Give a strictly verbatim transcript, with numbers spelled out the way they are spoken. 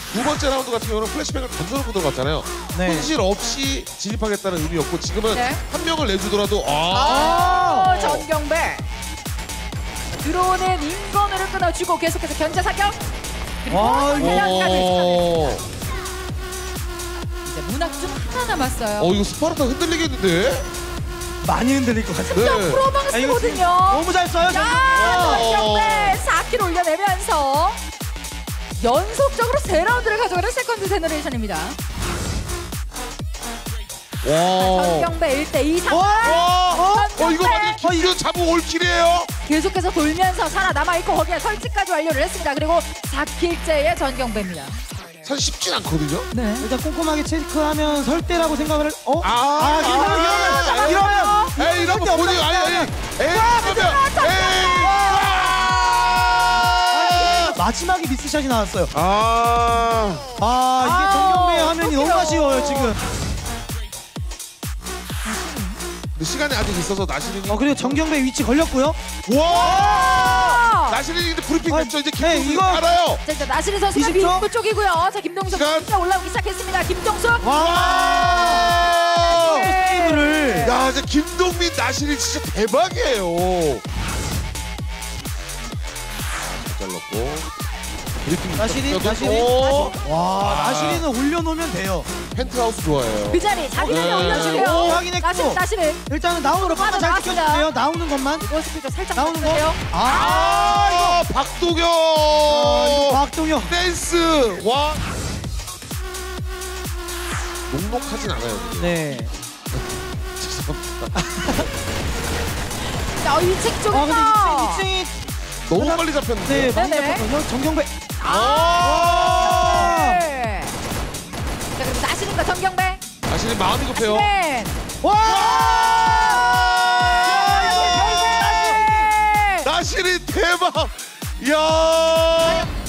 두 번째 라운드 같은 경우는 플래시백을 던져놓고 들어갔잖아요. 네. 손실 없이 진입하겠다는 의미였고 지금은 네. 한 명을 내주더라도 아, 아, 전경배. 들어오는 인건으로 끊어주고 계속해서 견제 사격. 그리고 와, 전략까지 오. 이제 문학중 하나 남았어요. 어 이거 스파르타 흔들리겠는데? 많이 흔들릴 것 같아요. 자, 네. 프로방스거든요. 너무 잘 써요. 야, 오. 전경배 사 킬을 올려내면서 연속적으로 세 라운드를 가져가는 세컨드 제너레이션입니다. 와. 전경배 일 대 이 상황. 와. 전경배 어 이거 완전 김규현 잡은 올킬이에요. 계속해서 돌면서 살아남아있고 거기에 설치까지 완료를 했습니다. 그리고 사 킬째의 전경배입니다. 사실 쉽진 않거든요. 네. 일단 꼼꼼하게 체크하면 설대라고 생각을 할- 어? 아, 아, 이러면 아, 이러면 이러면 에이 이러면 설대 본인 없다. 아니 아니 에이 그러면 에이 아니, 마지막에 미스샷이 나왔어요. 아. 아, 이게 아, 정경배의 화면이 너무 어떡해요. 아쉬워요 지금. 근데 시간이 아직 있어서 나시린이 어 그리고 정경배 위치 걸렸고요. 와 나시린이 근데 브리핑 아, 됐죠. 이제 네, 김동수 이거- 알아요. 자, 이제 나시린 선수가 이십 초? 빈부 쪽이고요. 자, 김동수 시간. 선수가 올라오기 시작했습니다. 김동수. 와. 네. 스티브를 야 이제 김동민 나시린 진짜 대박이에요. 잘랐고 브리핑 나시린, 떴어도- 나시린, 오. 와 아. 나시린은 올려놓으면 돼요. 펜트하우스 좋아해요. 그 자리 자기 자리 네. 올려주세요. 오, 확인했고. 나시린 나시린. 일단은 나오는 것만 잘 나왔습니다. 지켜주세요. 나오는 것만. 이거 스피드 살짝 나오는 거. 나오는데요. 아, 아 이거 박도경 아, 이거 박동영. 댄스 와 녹록하진 않아요. 근데. 네. 죄송합니다. 자, 어, 이책 아 쪽에서. 근데 이 층이 너무 하나- 빨리 잡혔는데. 네 많이 네네. 잡혔거든요. 정경배. 아. 네. 자, 그리고 나시린과 전경배. 나시린 마음이 급해요. 나시린. 와! 네. 나시린 대박. 야.